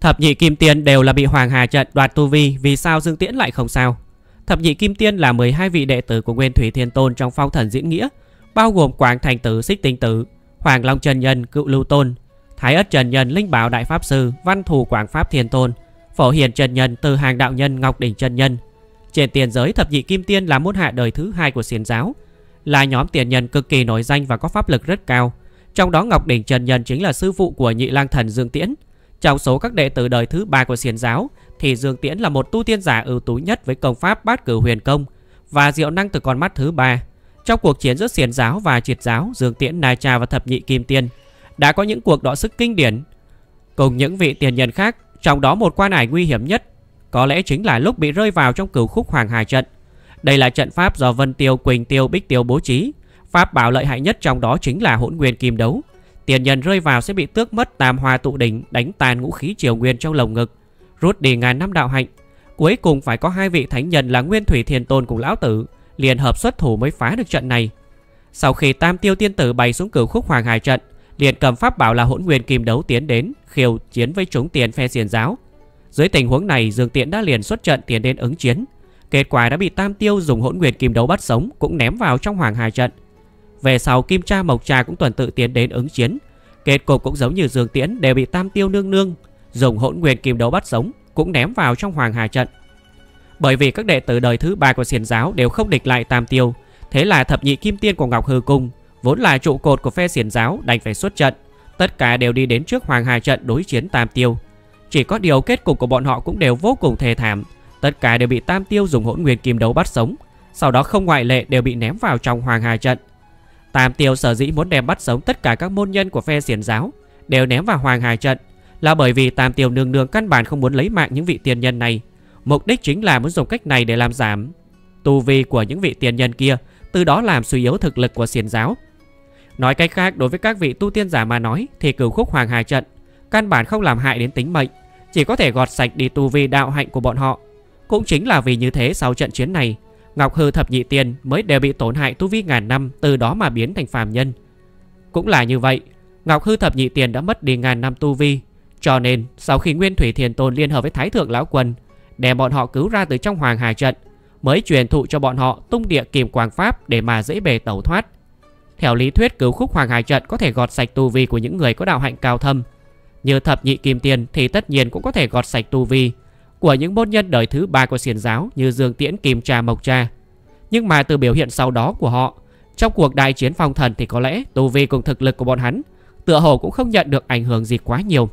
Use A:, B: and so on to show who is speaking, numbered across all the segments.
A: Thập nhị kim tiên đều là bị Hoàng Hà trận đoạt tu vi, vì sao Dương Tiễn lại không sao? Thập nhị kim tiên là 12 vị đệ tử của Nguyên Thủy Thiên Tôn trong Phong Thần Diễn Nghĩa, bao gồm Quảng Thành Tử, Xích Tinh Tử, Hoàng Long Chân Nhân, Cựu Lưu Tôn, Thái Ất Chân Nhân, Linh Bảo Đại Pháp Sư, Văn Thù Quảng Pháp Thiên Tôn, Phổ Hiền Chân Nhân, Từ Hàng Đạo Nhân, Ngọc Đỉnh Chân Nhân. Trên tiền giới, thập nhị kim tiên là môn hạ đời thứ 2 của Xiển giáo, là nhóm tiền nhân cực kỳ nổi danh và có pháp lực rất cao. Trong đó Ngọc Đỉnh Chân Nhân chính là sư phụ của Nhị Lang Thần Dương Tiễn. Trong số các đệ tử đời thứ 3 của Xiển giáo thì Dương Tiễn là một tu tiên giả ưu tú nhất với công pháp Bát Cửu Huyền Công và diệu năng từ con mắt thứ 3. Trong cuộc chiến giữa Xiển giáo và Triệt giáo, Dương Tiễn, Na Cha và thập nhị kim tiên đã có những cuộc đọ sức kinh điển cùng những vị tiền nhân khác. Trong đó một quan ải nguy hiểm nhất có lẽ chính là lúc bị rơi vào trong Cửu Khúc Hoàng Hà trận. Đây là trận pháp do Vân Tiêu, Quỳnh Tiêu, Bích Tiêu bố trí. Pháp bảo lợi hại nhất trong đó chính là Hỗn Nguyên Kim Đấu. Tiền nhân rơi vào sẽ bị tước mất Tam Hoa Tụ Đỉnh, đánh tan ngũ khí triều nguyên trong lồng ngực, rút đi ngàn năm đạo hạnh. Cuối cùng phải có 2 vị thánh nhân là Nguyên Thủy Thiên Tôn cùng Lão Tử liên hợp xuất thủ mới phá được trận này. Sau khi Tam Tiêu Tiên Tử bày xuống Cửu Khúc Hoàng Hà trận, liền cầm pháp bảo là Hỗn Nguyên Kim Đấu tiến đến khiêu chiến với chúng tiền phe Xiển giáo. Dưới tình huống này, Dương Tiễn đã liền xuất trận tiến đến ứng chiến. Kết quả đã bị Tam Tiêu dùng Hỗn Nguyên Kim Đấu bắt sống, cũng ném vào trong Hoàng Hà trận. Về sau Kim Cha Mộc Cha cũng tuần tự tiến đến ứng chiến. Kết cục cũng giống như Dương Tiễn, đều bị Tam Tiêu nương nương dùng Hỗn Nguyên Kim Đấu bắt sống, cũng ném vào trong Hoàng Hà trận. Bởi vì các đệ tử đời thứ 3 của Xiển giáo đều không địch lại Tam Tiêu, thế là thập nhị kim tiên của Ngọc Hư Cung, vốn là trụ cột của phe Xiển giáo, đành phải xuất trận. Tất cả đều đi đến trước Hoàng Hà trận đối chiến Tam Tiêu. Chỉ có điều kết cục của bọn họ cũng đều vô cùng thê thảm. Tất cả đều bị Tam Tiêu dùng Hỗn Nguyên Kim Đấu bắt sống, sau đó không ngoại lệ đều bị ném vào trong Hoàng Hà trận. Tam Tiêu sở dĩ muốn đem bắt sống tất cả các môn nhân của phe Xiển giáo đều ném vào Hoàng Hà trận là bởi vì Tam Tiêu nương nương căn bản không muốn lấy mạng những vị tiền nhân này. Mục đích chính là muốn dùng cách này để làm giảm tu vi của những vị tiền nhân kia, từ đó làm suy yếu thực lực của Xiển giáo. Nói cách khác, đối với các vị tu tiên giả mà nói thì Cửu Khúc Hoàng Hà trận căn bản không làm hại đến tính mệnh, chỉ có thể gọt sạch đi tu vi đạo hạnh của bọn họ. Cũng chính là vì như thế, sau trận chiến này, Ngọc Hư thập nhị tiên mới đều bị tổn hại tu vi ngàn năm, từ đó mà biến thành phàm nhân. Cũng là như vậy, Ngọc Hư thập nhị tiên đã mất đi ngàn năm tu vi, cho nên sau khi Nguyên Thủy Thiên Tôn liên hợp với Thái Thượng Lão Quân đem bọn họ cứu ra từ trong Hoàng Hà trận, mới truyền thụ cho bọn họ Tung Địa Kim Quang Pháp để mà dễ bề tẩu thoát. Theo lý thuyết, Cửu Khúc Hoàng Hà trận có thể gọt sạch tu vi của những người có đạo hạnh cao thâm. Như thập nhị kim tiên thì tất nhiên cũng có thể gọt sạch tu vi của những môn nhân đời thứ 3 của Xiển giáo như Dương Tiễn, Kim Cha, Mộc Cha. Nhưng mà từ biểu hiện sau đó của họ trong cuộc đại chiến phong thần thì có lẽ tu vi cùng thực lực của bọn hắn tựa hồ cũng không nhận được ảnh hưởng gì quá nhiều.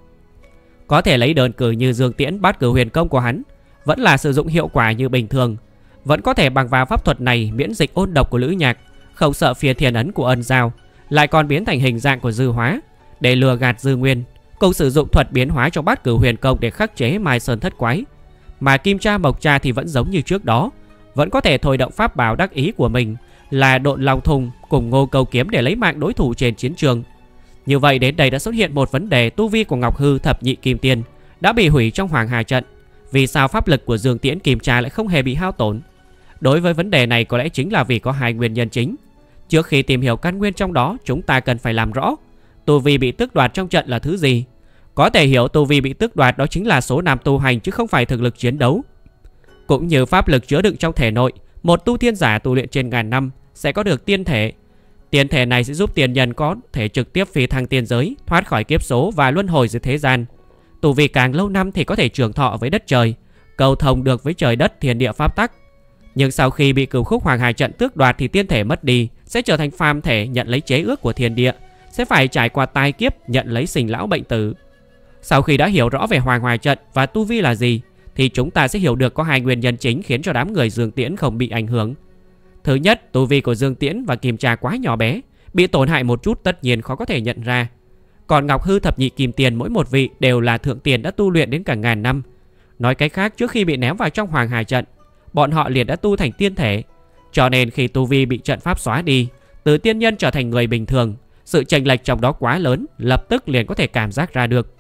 A: Có thể lấy đơn cử như Dương Tiễn, Bát Cửu Huyền Công của hắn vẫn là sử dụng hiệu quả như bình thường, vẫn có thể bằng vào pháp thuật này miễn dịch ôn độc của Lữ Nhạc, không sợ Phiên Thiên Ấn của Ân Giao, lại còn biến thành hình dạng của Dư Hóa để lừa gạt Dư Nguyên, cùng sử dụng thuật biến hóa trong Bát Cửu Huyền Công để khắc chế Mai Sơn Thất Quái. Mà Kim Cha Mộc Cha thì vẫn giống như trước đó, vẫn có thể thôi động pháp bảo đắc ý của mình là Độn Long Thùng cùng Ngô Câu Kiếm để lấy mạng đối thủ trên chiến trường. Như vậy đến đây đã xuất hiện một vấn đề, tu vi của Ngọc Hư thập nhị kim tiên đã bị hủy trong Hoàng Hà trận. Vì sao pháp lực của Dương Tiễn, Kim Cha lại không hề bị hao tổn? Đối với vấn đề này có lẽ chính là vì có 2 nguyên nhân chính. Trước khi tìm hiểu căn nguyên trong đó, chúng ta cần phải làm rõ tu vi bị tước đoạt trong trận là thứ gì. Có thể hiểu tu vi bị tước đoạt đó chính là số năm tu hành chứ không phải thực lực chiến đấu. Cũng như pháp lực chứa đựng trong thể nội, một tu tiên giả tu luyện trên ngàn năm sẽ có được tiên thể. Tiên thể này sẽ giúp tiền nhân có thể trực tiếp phi thăng tiên giới, thoát khỏi kiếp số và luân hồi dưới thế gian. Tu vi càng lâu năm thì có thể trường thọ với đất trời, cầu thông được với trời đất thiên địa pháp tắc. Nhưng sau khi bị Cửu Khúc Hoàng Hà trận tước đoạt thì tiên thể mất đi, sẽ trở thành phàm thể nhận lấy chế ước của thiên địa, sẽ phải trải qua tai kiếp nhận lấy sinh lão bệnh tử. Sau khi đã hiểu rõ về Hoàng Hà trận và tu vi là gì thì chúng ta sẽ hiểu được có 2 nguyên nhân chính khiến cho đám người Dương Tiễn không bị ảnh hưởng. Thứ nhất, tu vi của Dương Tiễn và Kim Cha quá nhỏ bé, bị tổn hại một chút tất nhiên khó có thể nhận ra. Còn Ngọc Hư thập nhị kim tiền mỗi một vị đều là thượng tiền đã tu luyện đến cả ngàn năm. Nói cách khác, trước khi bị ném vào trong Hoàng Hà trận, bọn họ liền đã tu thành tiên thể. Cho nên khi tu vi bị trận pháp xóa đi, từ tiên nhân trở thành người bình thường, sự chênh lệch trong đó quá lớn, lập tức liền có thể cảm giác ra được.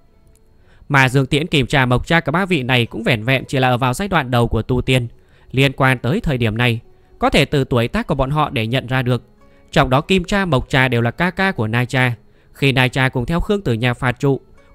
A: Mà Dương Tiễn, Kim Cha, Mộc Cha cả 3 vị này cũng vẻn vẹn chỉ là ở vào giai đoạn đầu của tu tiên. Liên quan tới thời điểm này, có thể từ tuổi tác của bọn họ để nhận ra được. Trong đó Kim Cha, Mộc Cha đều là ca ca của Na Cha. Khi Na Cha cùng theo Khương Tử Nha phạt trụ,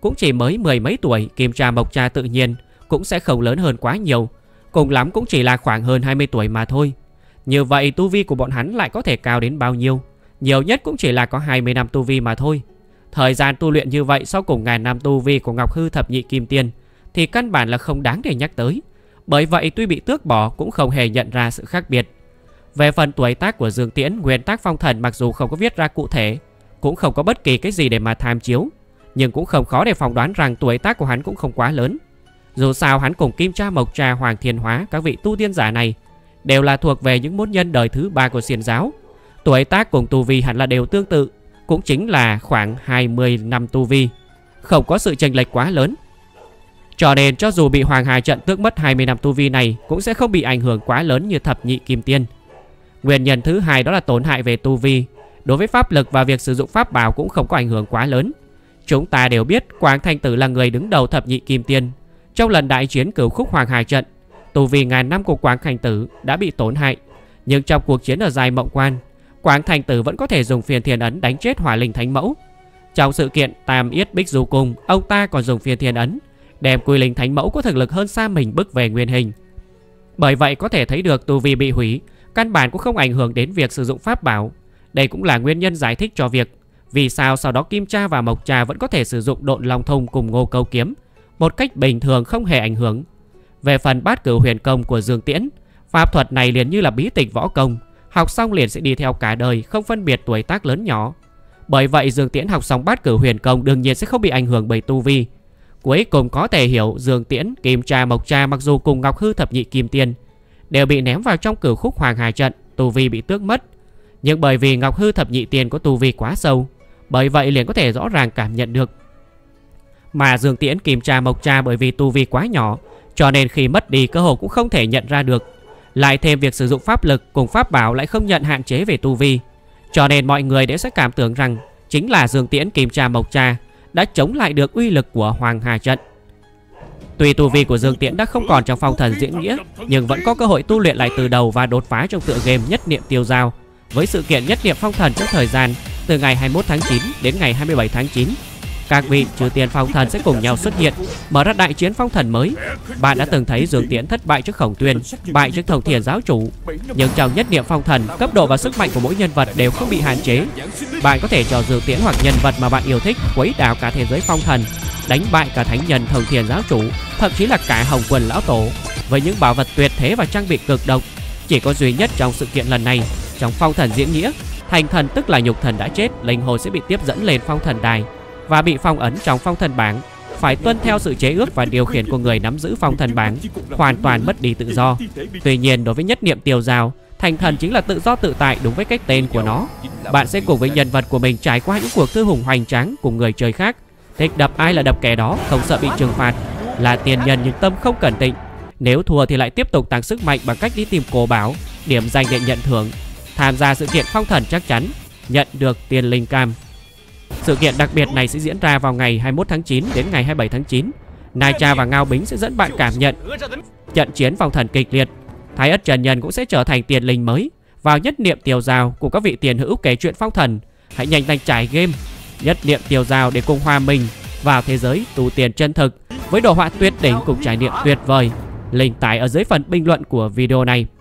A: cũng chỉ mới mười mấy tuổi, Kim Cha Mộc Cha tự nhiên cũng sẽ không lớn hơn quá nhiều, cùng lắm cũng chỉ là khoảng hơn 20 tuổi mà thôi. Như vậy tu vi của bọn hắn lại có thể cao đến bao nhiêu? Nhiều nhất cũng chỉ là có 20 năm tu vi mà thôi. Thời gian tu luyện như vậy sau cùng ngàn năm tu vi của Ngọc Hư Thập Nhị Kim Tiên thì căn bản là không đáng để nhắc tới. Bởi vậy tuy bị tước bỏ cũng không hề nhận ra sự khác biệt. Về phần tuổi tác của Dương Tiễn, nguyên tác phong thần mặc dù không có viết ra cụ thể, cũng không có bất kỳ cái gì để mà tham chiếu, nhưng cũng không khó để phỏng đoán rằng tuổi tác của hắn cũng không quá lớn. Dù sao hắn cùng Kim Cha Mộc Cha, Hoàng Thiên Hóa, các vị tu tiên giả này đều là thuộc về những môn nhân đời thứ 3 của Xiển giáo. Tuổi tác cùng tu vi hẳn là đều tương tự, cũng chính là khoảng 20 năm tu vi, không có sự chênh lệch quá lớn. Cho nên cho dù bị Hoàng Hà trận tước mất 20 năm tu vi này cũng sẽ không bị ảnh hưởng quá lớn như Thập Nhị Kim Tiên. Nguyên nhân thứ hai đó là tổn hại về tu vi. Đối với pháp lực và việc sử dụng pháp bảo cũng không có ảnh hưởng quá lớn. Chúng ta đều biết Quảng Thành Tử là người đứng đầu Thập Nhị Kim Tiên. Trong lần đại chiến Cửu Khúc Hoàng Hà trận, tu vi ngàn năm của Quảng Thành Tử đã bị tổn hại. Nhưng trong cuộc chiến ở Giai Mộng Quan, Quảng Thành Tử vẫn có thể dùng Phiên Thiên Ấn đánh chết Hỏa Linh Thánh Mẫu. Trong sự kiện Tam Yết Bích Du Cung, ông ta còn dùng Phiên Thiên Ấn đem Quy Linh Thánh Mẫu có thực lực hơn xa mình bức về nguyên hình. Bởi vậy có thể thấy được tu vi bị hủy căn bản cũng không ảnh hưởng đến việc sử dụng pháp bảo. Đây cũng là nguyên nhân giải thích cho việc vì sao sau đó Kim Cha và Mộc Cha vẫn có thể sử dụng Độn Long Thông cùng Ngô Câu Kiếm một cách bình thường không hề ảnh hưởng. Về phần Bát Cửu Huyền Công của Dương Tiễn, pháp thuật này liền như là bí tịch võ công, học xong liền sẽ đi theo cả đời, không phân biệt tuổi tác lớn nhỏ. Bởi vậy Dương Tiễn học xong Bát Cửu Huyền Công đương nhiên sẽ không bị ảnh hưởng bởi tu vi. Cuối cùng có thể hiểu Dương Tiễn, Kim Cha, Mộc Cha mặc dù cùng Ngọc Hư Thập Nhị Kim Tiên đều bị ném vào trong Cửu Khúc Hoàng Hà trận, tu vi bị tước mất. Nhưng bởi vì Ngọc Hư Thập Nhị Tiên có tu vi quá sâu, bởi vậy liền có thể rõ ràng cảm nhận được. Mà Dương Tiễn, Kim Cha, Mộc Cha bởi vì tu vi quá nhỏ, cho nên khi mất đi cơ hồ cũng không thể nhận ra được. Lại thêm việc sử dụng pháp lực cùng pháp bảo lại không nhận hạn chế về tu vi, cho nên mọi người đều sẽ cảm tưởng rằng chính là Dương Tiễn, Kim Cha, Mộc Cha đã chống lại được uy lực của Hoàng Hà trận. Tuy tu vi của Dương Tiễn đã không còn trong phong thần diễn nghĩa, nhưng vẫn có cơ hội tu luyện lại từ đầu và đột phá trong tựa game Nhất Niệm Tiêu Giao. Với sự kiện Nhất Niệm Phong Thần trong thời gian từ ngày 21 tháng 9 đến ngày 27 tháng 9, các vị trừ tiền phong thần sẽ cùng nhau xuất hiện, mở ra đại chiến phong thần mới. Bạn đã từng thấy Dương Tiễn thất bại trước Khổng Tuyên, bại trước Thông Thiền giáo chủ, nhưng trong Nhất Niệm Phong Thần, cấp độ và sức mạnh của mỗi nhân vật đều không bị hạn chế. Bạn có thể cho Dương Tiễn hoặc nhân vật mà bạn yêu thích quấy đảo cả thế giới phong thần, đánh bại cả thánh nhân Thông Thiền giáo chủ, thậm chí là cả Hồng Quân lão tổ với những bảo vật tuyệt thế và trang bị cực độc. Chỉ có duy nhất trong sự kiện lần này, trong phong thần diễn nghĩa, thành thần tức là nhục thần đã chết, linh hồn sẽ bị tiếp dẫn lên phong thần đài và bị phong ấn trong phong thần bảng, phải tuân theo sự chế ước và điều khiển của người nắm giữ phong thần bảng, hoàn toàn mất đi tự do. Tuy nhiên đối với Nhất Niệm Tiêu Giao, thành thần chính là tự do tự tại đúng với cách tên của nó. Bạn sẽ cùng với nhân vật của mình trải qua những cuộc thư hùng hoành tráng cùng người chơi khác, thích đập ai là đập kẻ đó, không sợ bị trừng phạt, là tiền nhân nhưng tâm không cẩn tịnh. Nếu thua thì lại tiếp tục tăng sức mạnh bằng cách đi tìm cổ bảo, điểm danh để nhận thưởng. Tham gia sự kiện phong thần chắc chắn nhận được tiền linh cam. Sự kiện đặc biệt này sẽ diễn ra vào ngày 21 tháng 9 đến ngày 27 tháng 9. Nai Cha và Ngao Bính sẽ dẫn bạn cảm nhận trận chiến phong thần kịch liệt. Thái Ất Trần Nhân cũng sẽ trở thành tiền linh mới vào Nhất Niệm Tiêu Giao của các vị tiền hữu kể chuyện phong thần. Hãy nhanh tay trải game Nhất Niệm Tiêu Giao để cùng hòa mình vào thế giới tu tiền chân thực với đồ họa tuyệt đỉnh cùng trải nghiệm tuyệt vời. Link tải ở dưới phần bình luận của video này.